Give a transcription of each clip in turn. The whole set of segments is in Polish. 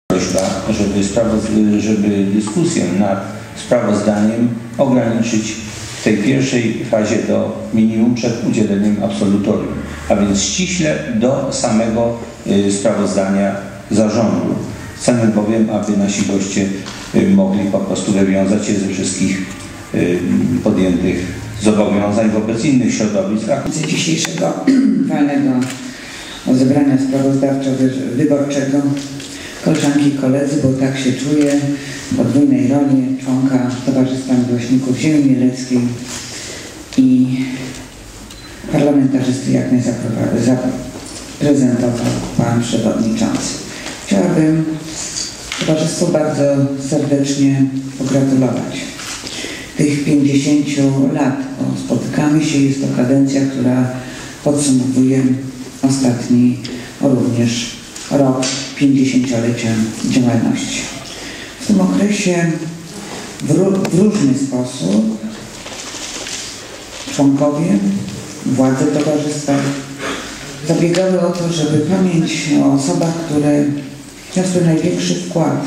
Prośba, żeby dyskusję nad sprawozdaniem ograniczyć w tej pierwszej fazie do minimum przed udzieleniem absolutorium, a więc ściśle do samego sprawozdania zarządu. Chcemy bowiem, aby nasi goście mogli po prostu wywiązać się ze wszystkich podjętych zobowiązań wobec innych środowisk. Z dzisiejszego walnego zebrania sprawozdawczo-wyborczego, koleżanki i koledzy, bo tak się czuję, w podwójnej roli członka Towarzystwa Miłośników Ziemi Mieleckiej i parlamentarzysty, jak mnie zaprezentował pan przewodniczący. Chciałabym towarzystwu bardzo serdecznie pogratulować tych 50 lat, bo spotykamy się, jest to kadencja, która podsumowuje ostatni również rok 50-lecia działalności. W tym okresie w różny sposób członkowie, władze towarzystwa zabiegały o to, żeby pamięć o osobach, które wniosły największy wkład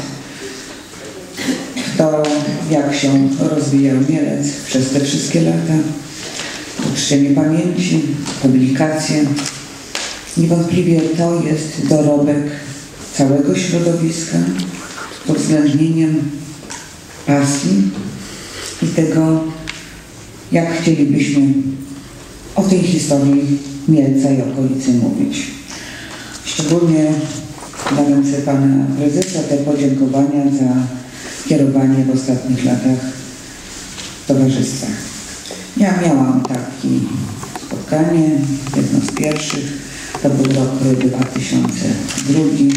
w to, jak się rozwijał Mielec przez te wszystkie lata, uczczenie pamięci, publikacje. Niewątpliwie to jest dorobek całego środowiska z uwzględnieniem pasji i tego, jak chcielibyśmy o tej historii Mielca i okolicy mówić. Szczególnie na ręce pana prezesa te podziękowania za kierowanie w ostatnich latach towarzystwa. Ja miałam takie spotkanie, jedno z pierwszych, to był rok 2002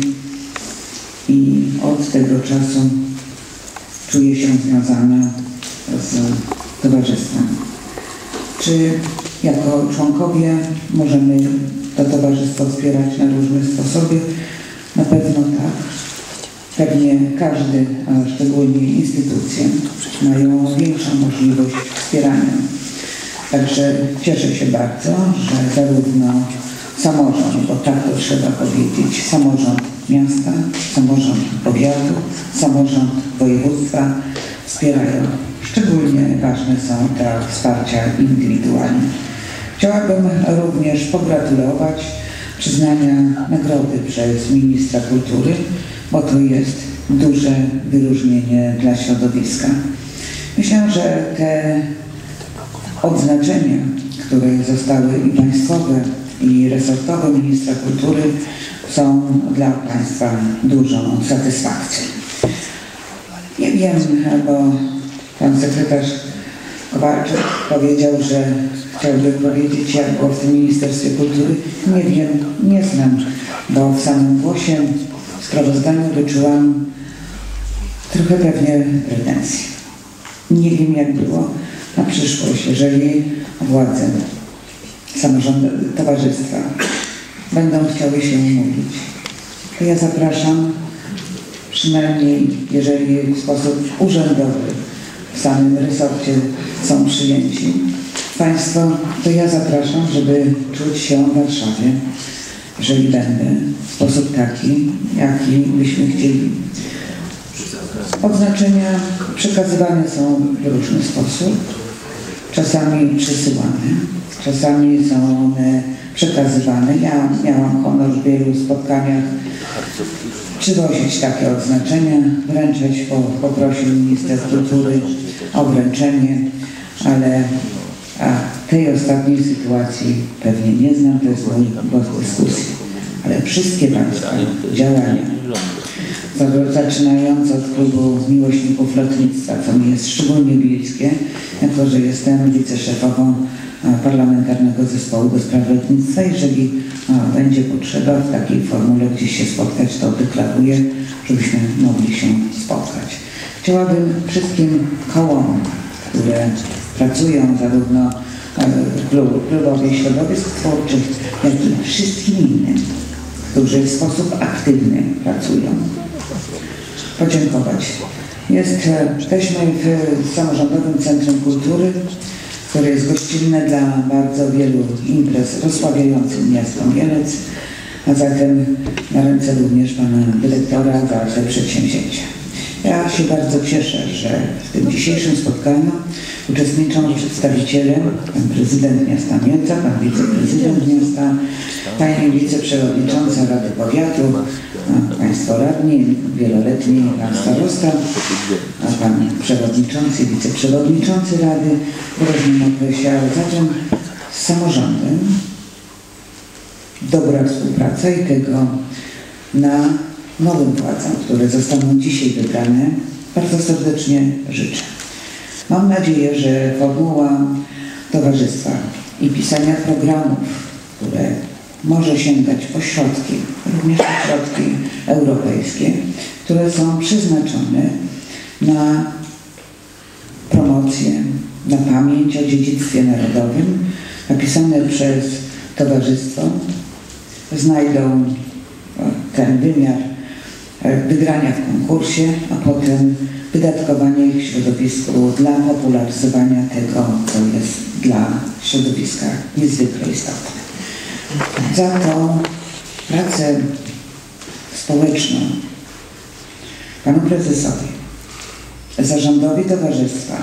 i od tego czasu czuję się związana z towarzystwem. Czy jako członkowie możemy to towarzystwo wspierać na różne sposoby? Na pewno tak. Pewnie każdy, a szczególnie instytucje, mają większą możliwość wspierania. Także cieszę się bardzo, że zarówno samorząd, bo tak to trzeba powiedzieć, samorząd miasta, samorząd powiatu, samorząd województwa wspierają. Szczególnie ważne są te wsparcia indywidualne. Chciałabym również pogratulować przyznania nagrody przez ministra kultury, bo to jest duże wyróżnienie dla środowiska. Myślę, że te odznaczenia, które zostały i państwowe, i resortowe ministra kultury, są dla państwa dużą satysfakcją. Nie wiem, bo pan sekretarz Kowalczyk powiedział, że chciałby powiedzieć, jak było w tym Ministerstwie Kultury. Nie wiem, nie znam, bo w samym głosie, w sprawozdaniu wyczułam trochę pewnie pretensji. Nie wiem, jak było na przyszłość, jeżeli władze samorządu, towarzystwa będą chciały się umówić, to ja zapraszam, przynajmniej jeżeli w sposób urzędowy w samym resorcie są przyjęci państwo, to ja zapraszam, żeby czuć się w Warszawie, jeżeli będę, w sposób taki, jaki byśmy chcieli. Odznaczenia przekazywane są w różny sposób, czasami przysyłane, czasami są one przekazywane. Ja miałam honor w wielu spotkaniach przywozić takie odznaczenia, wręczać, poprosił minister kultury o wręczenie, ale tej ostatniej sytuacji pewnie nie znam, to jest mój głos dyskusji. Ale wszystkie państwa działania, zaczynając od klubu miłośników lotnictwa, co mi jest szczególnie bliskie, jako że jestem wiceszefową Parlamentarnego Zespołu do Spraw Lotnictwa. Jeżeli będzie potrzeba w takiej formule gdzieś się spotkać, to deklaruję, żebyśmy mogli się spotkać. Chciałabym wszystkim kołom, które pracują, zarówno klubowie środowisk twórczych, jak i wszystkim innym, którzy w sposób aktywny pracują, podziękować. Jesteśmy w Samorządowym Centrum Kultury, które jest gościnne dla bardzo wielu imprez rozsławiających miasto Mielec. a zatem na ręce również pana dyrektora za te przedsięwzięcia. Ja się bardzo cieszę, że w tym dzisiejszym spotkaniu uczestniczą przedstawiciele, pan prezydent miasta Mielca, pan wiceprezydent miasta, pani wiceprzewodnicząca Rady Powiatu, państwo radni, wieloletni pan starosta, a pan przewodniczący i wiceprzewodniczący Rady w różnym okresie, ale zatem z samorządem dobra współpraca i tego na nowym władzom, które zostaną dzisiaj wybrane, bardzo serdecznie życzę. Mam nadzieję, że formuła towarzystwa i pisania programów, które może sięgać po środki, również po środki europejskie, które są przeznaczone na promocję, na pamięć o dziedzictwie narodowym, napisane przez towarzystwo, znajdą ten wymiar wygrania w konkursie, a potem wydatkowanie ich w środowisku dla popularyzowania tego, co jest dla środowiska niezwykle istotne. Za tą pracę społeczną panu prezesowi, zarządowi towarzystwa,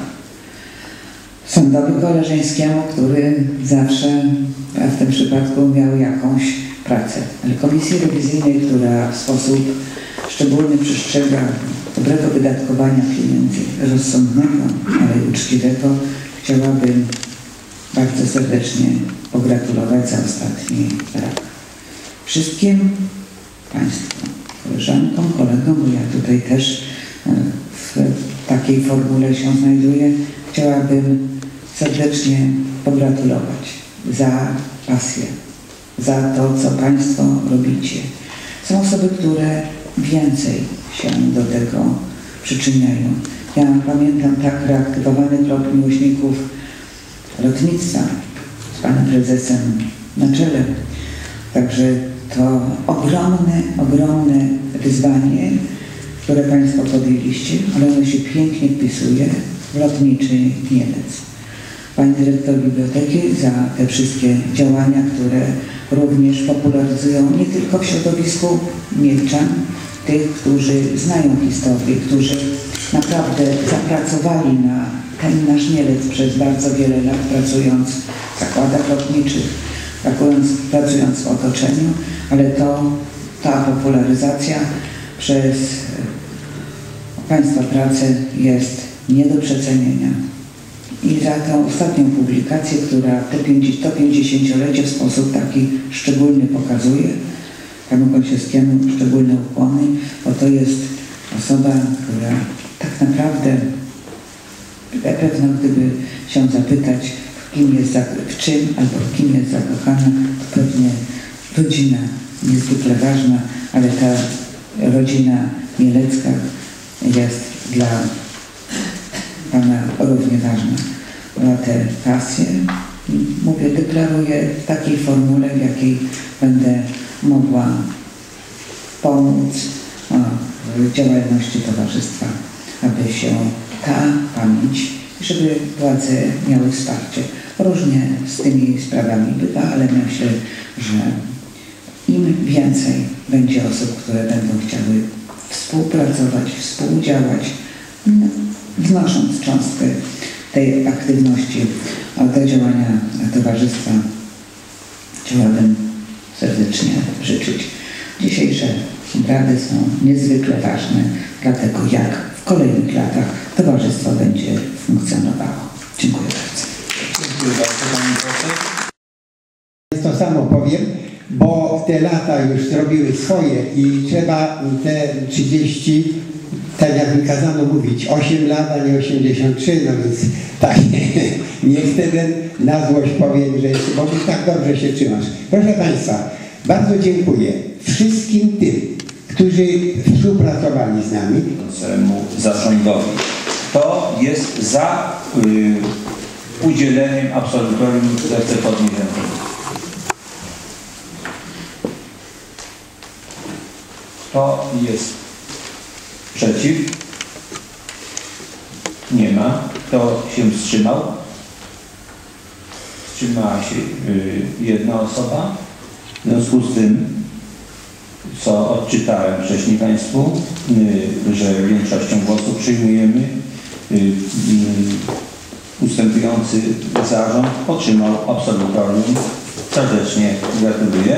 sądowi koleżeńskiemu, który zawsze, a w tym przypadku miał jakąś pracę, ale komisji rewizyjnej, która w sposób szczególny przestrzega dobrego wydatkowania pieniędzy, rozsądnego, ale uczciwego, chciałabym bardzo serdecznie pogratulować za ostatni rok. Wszystkim państwu, koleżankom, kolegom, bo ja tutaj też w takiej formule się znajduję, chciałabym serdecznie pogratulować za pasję, za to, co państwo robicie. Są osoby, które więcej się do tego przyczyniają. Ja pamiętam tak reaktywowany klub miłośników lotnictwa z panem prezesem na czele. Także to ogromne wyzwanie, które państwo podjęliście, ale ono się pięknie wpisuje w lotniczy Mielec. Pani dyrektor biblioteki za te wszystkie działania, które również popularyzują nie tylko w środowisku mielczan, tych, którzy znają historię, którzy naprawdę zapracowali na ten nasz Mielec przez bardzo wiele lat, pracując w zakładach lotniczych, pracując w otoczeniu, ale ta popularyzacja przez państwa pracę jest nie do przecenienia. I za tę ostatnią publikację, która to 50-lecie w sposób taki szczególny pokazuje, panu Gąsiewskiemu szczególne ukłony, bo to jest osoba, która tak naprawdę, pewno gdyby się zapytać, w czym albo w kim jest zakochana, to pewnie rodzina niezwykle ważna, ale ta rodzina mielecka jest dla pana równie ważna. Ma tę pasję, mówię, deklaruję w takiej formule, w jakiej będę mogła pomóc w działalności towarzystwa, aby się ta pamięć, żeby władze miały wsparcie. Różnie z tymi sprawami bywa, ale myślę, że im więcej będzie osób, które będą chciały współpracować, współdziałać, wnosząc cząstkę tej aktywności do działania towarzystwa, chciałabym serdecznie życzyć. Dzisiejsze obrady są niezwykle ważne, dlatego jak w kolejnych latach towarzystwo będzie funkcjonowało. Dziękuję bardzo. Dziękuję bardzo, pani poseł. To samo powiem, bo te lata już zrobiły swoje i trzeba te 30, tak jak mi kazano mówić, 8 lat, a nie 83, no więc tak, nie chcę na złość powiem, że jeszcze, bo tak dobrze się trzymasz. Proszę państwa, bardzo dziękuję wszystkim tym, którzy współpracowali z nami. Zarządowi. Kto jest za udzieleniem absolutorium, zechce podnieść rękę. Kto jest przeciw? Nie ma. Kto się wstrzymał? Wstrzymała się jedna osoba. W związku z tym co odczytałem wcześniej Państwu, że większością głosów przyjmujemy. Ustępujący zarząd otrzymał absolutorium. Serdecznie gratuluję.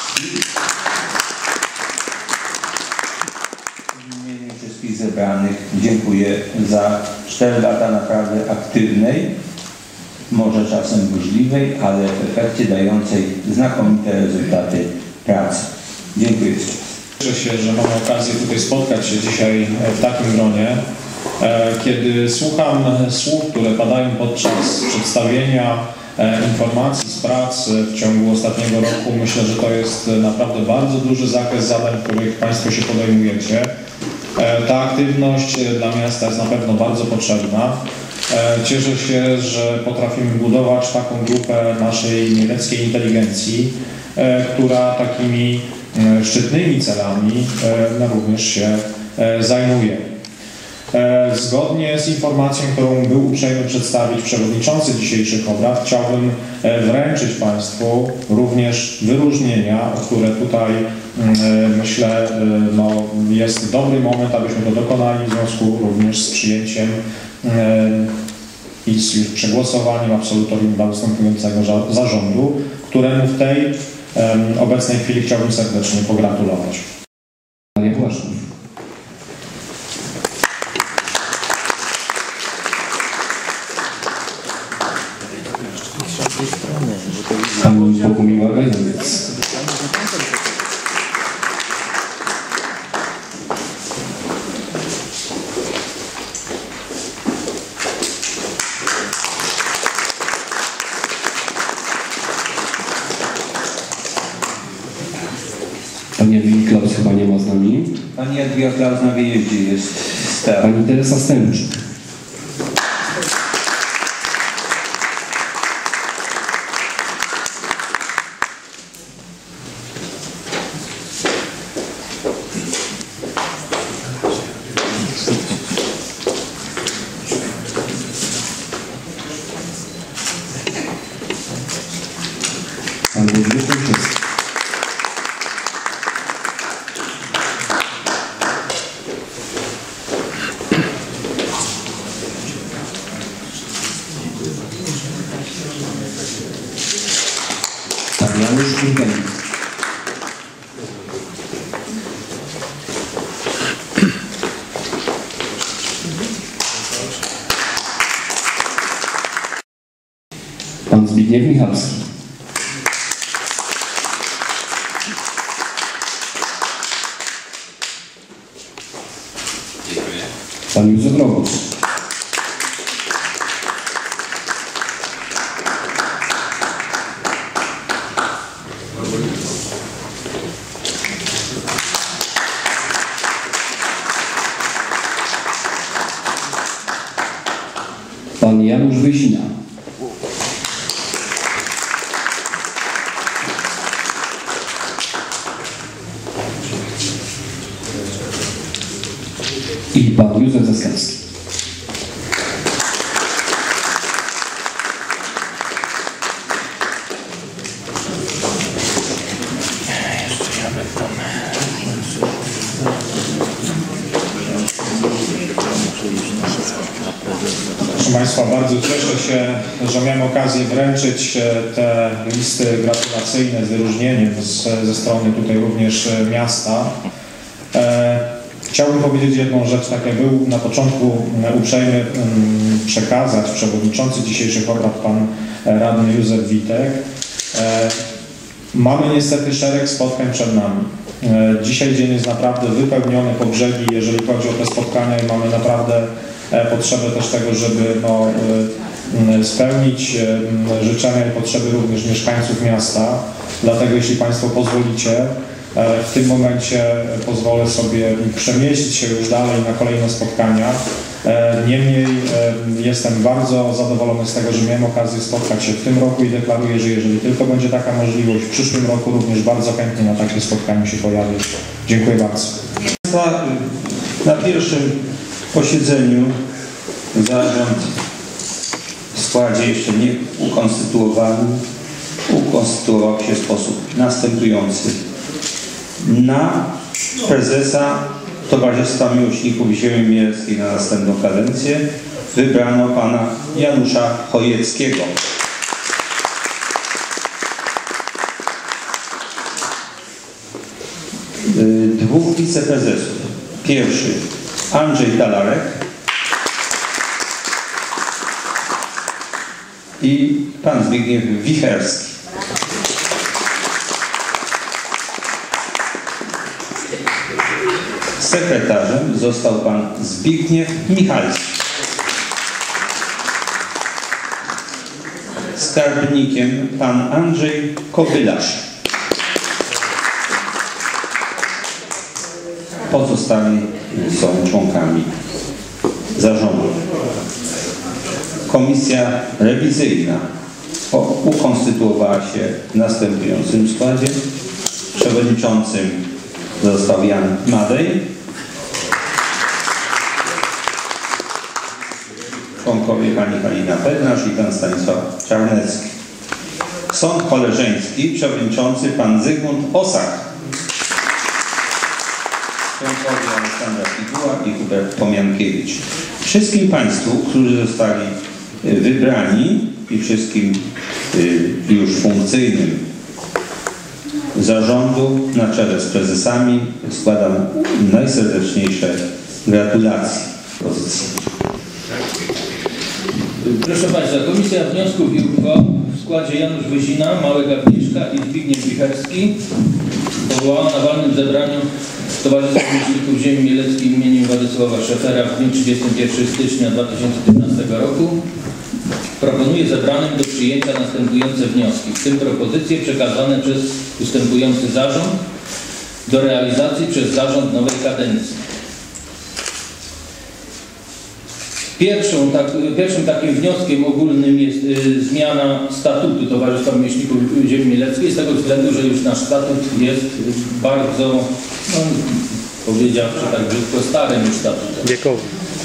W imieniu wszystkich zebranych dziękuję za 4 lata naprawdę aktywnej, może czasem burzliwej, ale w efekcie dającej znakomite rezultaty pracy. Dziękuję jeszcze raz. Cieszę się, że mamy okazję tutaj spotkać się dzisiaj w takim gronie. Kiedy słucham słów, które padają podczas przedstawienia informacji z prac w ciągu ostatniego roku, myślę, że to jest naprawdę bardzo duży zakres zadań, których Państwo się podejmujecie. Ta aktywność dla miasta jest na pewno bardzo potrzebna. Cieszę się, że potrafimy budować taką grupę naszej mieleckiej inteligencji, która takimi szczytnymi celami również się zajmuje. Zgodnie z informacją, którą był uprzejmy przedstawić przewodniczący dzisiejszych obrad, chciałbym wręczyć Państwu również wyróżnienia, które tutaj myślę jest dobry moment, abyśmy to dokonali w związku również z przyjęciem i z już przegłosowaniem absolutorium dla ustępującego zarządu, któremu w tej obecnej chwili chciałbym serdecznie pogratulować. Pan Bogumiła Gajdowiec. Pani Jadwiga Klaus chyba nie ma z nami. Pani Jadwiga Klaus na wyjeździe jest. Pani Teresa Stęczyk. Pan Włodzimierz Wojciechowski. Pan Janusz Ingenik. Pan Zbigniew Michalski. Pan Józef Rogosz. Pan Janusz Wysina. I pan Józef Zaskarski. Proszę Państwa, bardzo cieszę się, że miałem okazję wręczyć te listy gratulacyjne z wyróżnieniem ze strony tutaj również miasta. Chciałbym powiedzieć jedną rzecz, tak jak był na początku uprzejmy przekazać przewodniczący dzisiejszych obrad, pan radny Józef Witek. Mamy niestety szereg spotkań przed nami. Dzisiaj dzień jest naprawdę wypełniony po brzegi, jeżeli chodzi o te spotkania i mamy naprawdę potrzebę też tego, żeby spełnić życzenia i potrzeby również mieszkańców miasta. Dlatego jeśli Państwo pozwolicie, w tym momencie pozwolę sobie przemieścić się już dalej na kolejne spotkania. Niemniej jestem bardzo zadowolony z tego, że miałem okazję spotkać się w tym roku i deklaruję, że jeżeli tylko będzie taka możliwość, w przyszłym roku również bardzo chętnie na takie spotkaniu się pojawię. Dziękuję bardzo. Na pierwszym posiedzeniu zarząd w składzie jeszcze nie ukonstytuowany ukonstytuował się w sposób następujący. na prezesa Towarzystwa Miłośników Ziemi Mieleckiej na następną kadencję wybrano pana Janusza Chojeckiego. Dwóch wiceprezesów. Pierwszy Andrzej Talarek i pan Zbigniew Wicherski. Sekretarzem został pan Zbigniew Michalski. Skarbnikiem pan Andrzej Kobylarz. Pozostali są członkami zarządu. Komisja rewizyjna ukonstytuowała się w następującym składzie. Przewodniczącym został Jan Madej. Członkowie pani Halina Bednarz i pan Stanisław Czarnecki. Sąd Koleżeński, przewodniczący pan Zygmunt Osach. Członkowie Aleksandra Figuła i Hubert Pomiankiewicz. Wszystkim Państwu, którzy zostali wybrani i wszystkim już funkcyjnym zarządu na czele z prezesami składam najserdeczniejsze gratulacje. Proszę Państwa, Komisja Wniosków i Uchwał w składzie Janusz Wysina, Małek Agnieszka i Zbigniew Wicherski powołała na walnym zebraniu Towarzystwa Miłośników Ziemi Mieleckiej imieniem Władysława Szefera w dniu 31 stycznia 2015 roku. Proponuje zebranym do przyjęcia następujące wnioski, w tym propozycje przekazane przez ustępujący zarząd do realizacji przez zarząd nowej kadencji. Pierwszym takim wnioskiem ogólnym jest zmiana statutu Towarzystwa Miłośników Ziemi Mieleckiej z tego względu, że już nasz statut jest bardzo, powiedziawszy tak brzydko, starym już statutem. Wiekowym.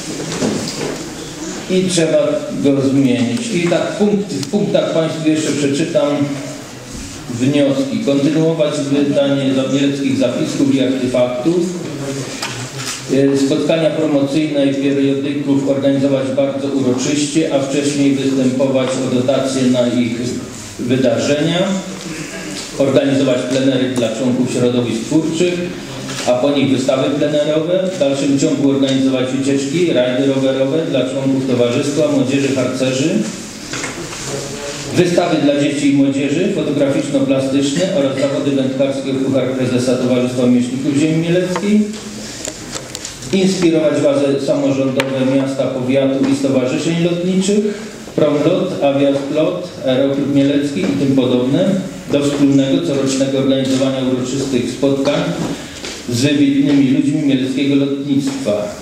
I trzeba go zmienić. I tak w punktach Państwu jeszcze przeczytam wnioski. Kontynuować wydanie mieleckich zapisków i artefaktów. Spotkania promocyjne i periodyków organizować bardzo uroczyście, a wcześniej występować o dotacje na ich wydarzenia. Organizować plenery dla członków środowisk twórczych, a po nich wystawy plenerowe. W dalszym ciągu organizować wycieczki, rajdy rowerowe dla członków towarzystwa, młodzieży, harcerzy. Wystawy dla dzieci i młodzieży, fotograficzno-plastyczne oraz zawody wędkarskie o puchar prezesa Towarzystwa Miłośników Ziemi Mieleckiej. Inspirować władze samorządowe miasta, powiatu i stowarzyszeń lotniczych, Promlot, Aviasplot, Aeroklub Mielecki i tym podobne do wspólnego corocznego organizowania uroczystych spotkań z wybitnymi ludźmi mieleckiego lotnictwa.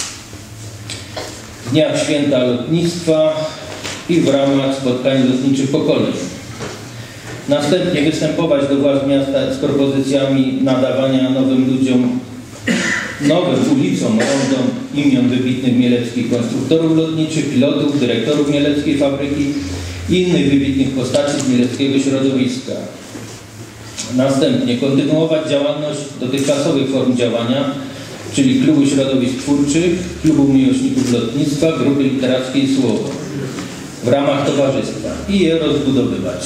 W dniach święta lotnictwa i w ramach spotkań lotniczych po kolei. Następnie występować do władz miasta z propozycjami nadawania nowym ludziom, nowym ulicom, rondom imion wybitnych mieleckich konstruktorów lotniczych, pilotów, dyrektorów mieleckiej fabryki i innych wybitnych postaci z mieleckiego środowiska. Następnie kontynuować działalność dotychczasowych form działania, czyli Klubu Środowisk Twórczych, Klubu Miłośników Lotnictwa, Grupy Literackiej Słowo w ramach towarzystwa i je rozbudowywać.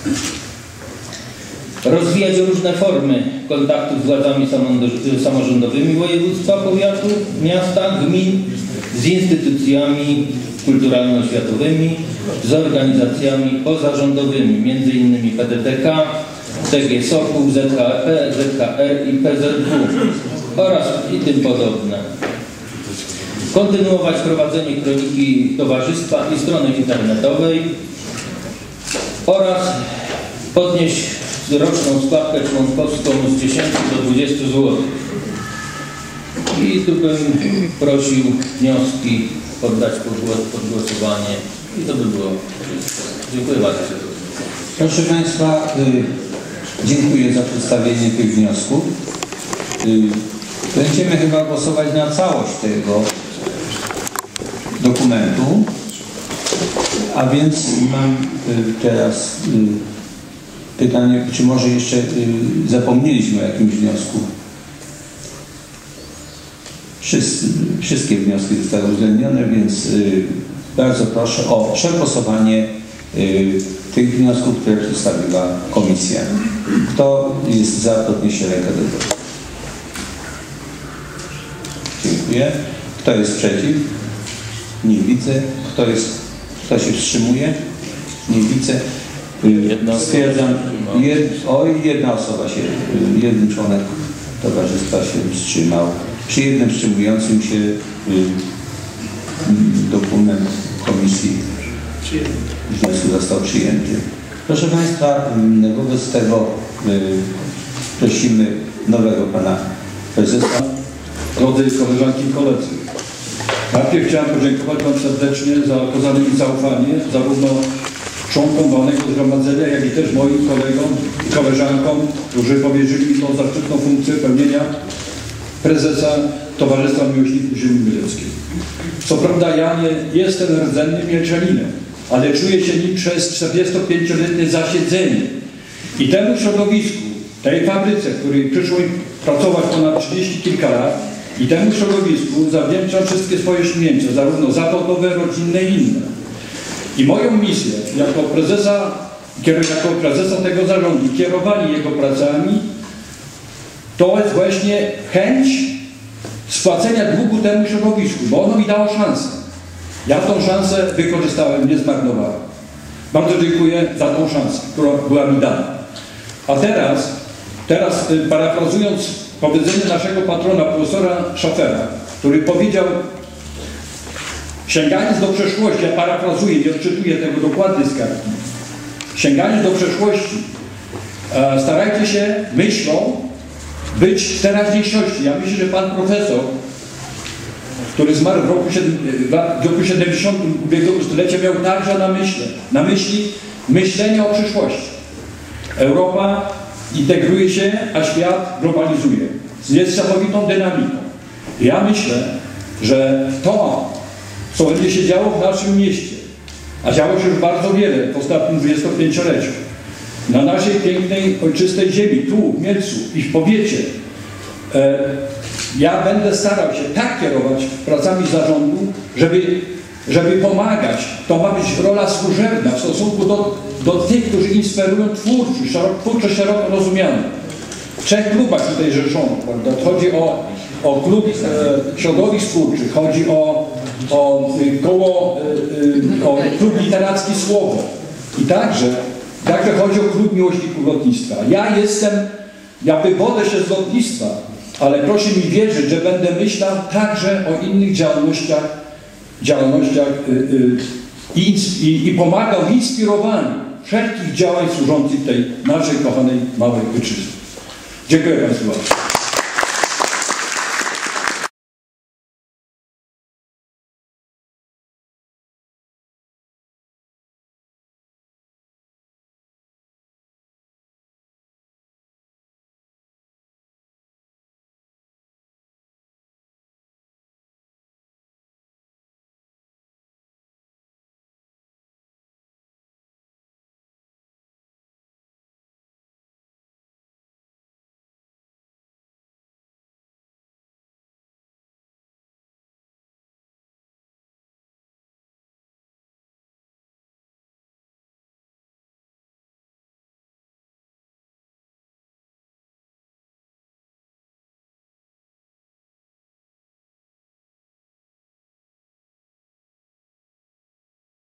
Rozwijać różne formy kontaktów z władzami samorządowymi województwa, powiatu, miasta, gmin, z instytucjami kulturalno-oświatowymi, z organizacjami pozarządowymi, m.in. PDTK, TG Sokół, ZHP, ZHR i PZW oraz i tym podobne. Kontynuować prowadzenie kroniki towarzystwa i strony internetowej oraz podnieść roczną składkę członkowską z 10 do 20 zł. I tu bym prosił wnioski poddać pod głosowanie i to by było wszystko. Dziękuję bardzo. Proszę Państwa, dziękuję za przedstawienie tych wniosków. Będziemy chyba głosować na całość tego dokumentu, a więc mam teraz Pytanie, czy może jeszcze zapomnieliśmy o jakimś wniosku? Wszystkie wnioski zostały uwzględnione, więc bardzo proszę o przegłosowanie tych wniosków, które przedstawiła komisja. Kto jest za, podniesie rękę do góry. Dziękuję. Kto jest przeciw? Nie widzę. Kto się wstrzymuje? Nie widzę. Stwierdzam, jedna osoba się, jeden członek towarzystwa się wstrzymał. Przy jednym wstrzymującym się dokument komisji wniosku został przyjęty. Proszę Państwa, wobec tego prosimy nowego Pana Prezesa. Drodzy koleżanki i koledzy, najpierw chciałem podziękować Wam serdecznie za okazane mi zaufanie, zarówno członkom walnego zgromadzenia, jak i też moim kolegom i koleżankom, którzy powierzyli mi tą zaszczytną funkcję pełnienia prezesa Towarzystwa Miłośników Ziemi Mieleckiej. Co prawda ja nie jestem rdzennym mielczaninem, ale czuję się nim przez 45-letnie zasiedzenie i temu środowisku, tej fabryce, w której przyszło mi pracować ponad 30 kilka lat, i temu środowisku zawdzięczam wszystkie swoje osiągnięcia, zarówno zawodowe, rodzinne i inne. I moją misję jako prezesa tego zarządu, kierowanie jego pracami, to jest właśnie chęć spłacenia długu temu środowisku, bo ono mi dało szansę. Ja tą szansę wykorzystałem, nie zmarnowałem. Bardzo dziękuję za tą szansę, która była mi dana. A teraz parafrazując powiedzenie naszego patrona, profesora Schaffera, który powiedział, sięgając do przeszłości, ja parafrazuję, nie odczytuję tego dokładnie z kartki, sięgając do przeszłości, starajcie się myślą być w teraźniejszości. Ja myślę, że pan profesor, który zmarł w roku 70 ubiegłego stulecia, miał także na myśli myślenie o przyszłości. Europa integruje się, a świat globalizuje z niesamowitą dynamiką. Ja myślę, że to, co będzie się działo w naszym mieście, a działo się już bardzo wiele w ostatnim 25-leciu, na naszej pięknej, ojczystej ziemi, tu w Mielcu i w powiecie, ja będę starał się tak kierować pracami zarządu, żeby pomagać. To ma być rola służebna w stosunku do tych, którzy inspirują twórczość szeroko rozumianą. W 3 klubach tutaj rzeszonych, prawda? Chodzi o klub środowisk twórczych, chodzi o klub literacki Słowo i także chodzi o klub miłośników lotnictwa. Ja wywodzę się z lotnictwa, ale proszę mi wierzyć, że będę myślał także o innych działalnościach i pomagał w inspirowaniu wszelkich działań służących tej naszej kochanej małej ojczyźnie. Dziękuję Państwu bardzo.